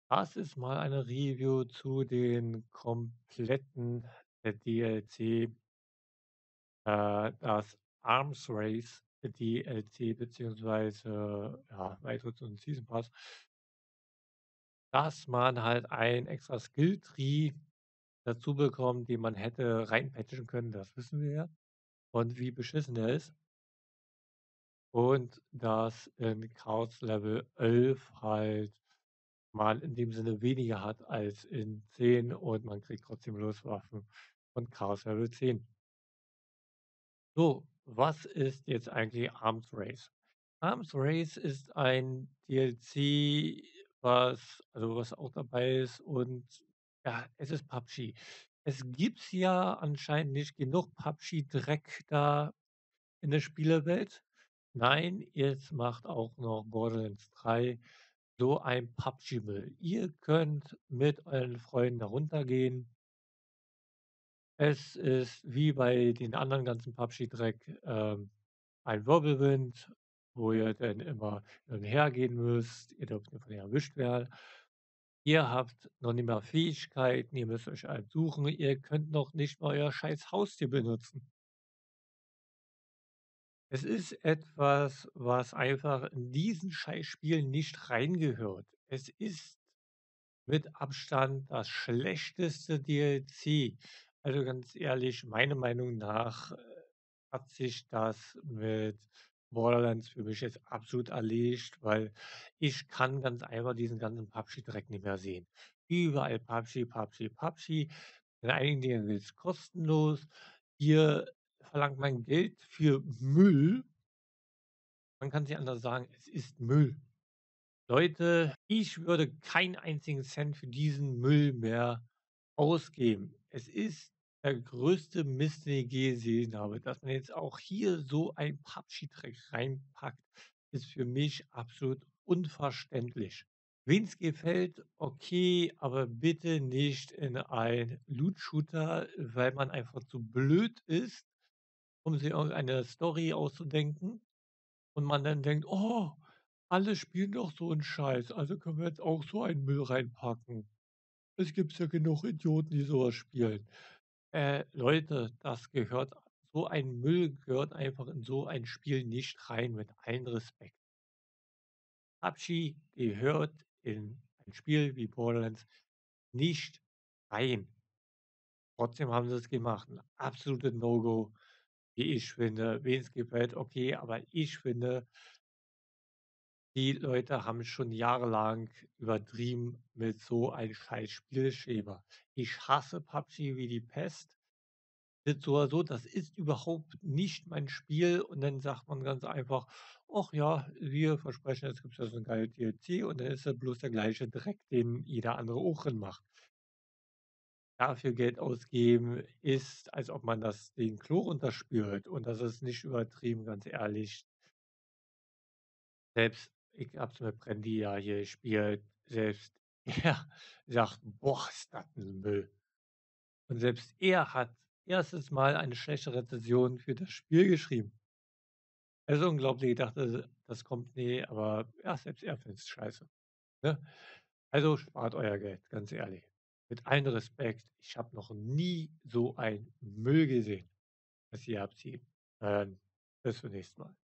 Das ist mal eine Review zu den kompletten, DLC, das Arms Race DLC beziehungsweise, ja, Erweiterungs und Season Pass, dass man halt ein extra Skill-Tree dazu bekommt, den man hätte reinpatchen können, das wissen wir ja. Und wie beschissen der ist. Und dass in Chaos Level 11 halt man in dem Sinne weniger hat als in 10 und man kriegt trotzdem Loswaffen und Chaos Level 10. So, was ist jetzt eigentlich Arms Race? Arms Race ist ein DLC, was auch dabei ist und ja, es ist PUBG. Es gibt ja anscheinend nicht genug PUBG-Dreck da in der Spielewelt. Nein, jetzt macht auch noch Borderlands 3 so ein PUBG-Müll. Ihr könnt mit euren Freunden da runtergehen. Es ist wie bei den anderen ganzen PUBG-Dreck, ein Wirbelwind, wo ihr dann immer hin und her gehen müsst. Ihr dürft nicht von denen erwischt werden. Ihr habt noch nicht mal Fähigkeiten, ihr müsst euch einen suchen. Ihr könnt noch nicht mal euer scheiß Haustier benutzen. Es ist etwas, was einfach in diesen Scheißspiel nicht reingehört. Es ist mit Abstand das schlechteste DLC. Also ganz ehrlich, meiner Meinung nach, hat sich das mit Borderlands für mich jetzt absolut erledigt, weil ich kann ganz einfach diesen ganzen PUBG-Dreck nicht mehr sehen. Überall PUBG, PUBG, PUBG. In einigen Dingen ist es kostenlos. Hier verlangt man Geld für Müll. Man kann nicht anders sagen, es ist Müll. Leute, ich würde keinen einzigen Cent für diesen Müll mehr ausgeben. Es ist der größte Mist, den ich je gesehen habe. Dass man jetzt auch hier so ein PUBG-Dreck reinpackt, ist für mich absolut unverständlich. Wen's gefällt, okay, aber bitte nicht in ein Loot-Shooter, weil man einfach zu blöd ist, um sich irgendeine Story auszudenken. Und man dann denkt: „Oh, alle spielen doch so 'n Scheiß, also können wir jetzt auch so einen Müll reinpacken. Es gibt ja genug Idioten, die so was spielen.“ Leute, das gehört so ein Müll gehört einfach in so ein Spiel nicht rein, mit allem Respekt. PUBG gehört in ein Spiel wie Borderlands nicht rein. Trotzdem haben sie's gemacht. 'N absolutes No-Go, wie ich finde. Wen's gefällt, okay, aber ich finde, die Leute haben schon jahrelang übertrieben mit so ein scheiß Spielschema. Ich hasse PUBG wie die Pest. Ist so oder so, das ist überhaupt nicht mein Spiel und dann sagt man ganz einfach: „Ach ja, wir versprechen, jetzt gibt's da so 'n geiles DLC“ und dann ist das bloß der gleiche Dreck, den jeder andere auch drin macht. Dafür Geld ausgeben ist, als ob man das den Klo runterspült und das ist nicht übertrieben, ganz ehrlich. Selbst ich habe es mit Brandy ja hier gespielt, selbst er sagt: „Boah, ist das 'n Müll.“ Und selbst er hat erstes Mal eine schlechte Rezension für das Spiel geschrieben. Es ist unglaublich, ich dachte, das kommt nie, aber ja, selbst er findet's scheiße, ne? Also, spart euer Geld, ganz ehrlich. Mit allem Respekt, ich habe noch nie so ein Müll gesehen, was ihr abzieht. Bis zum nächsten Mal.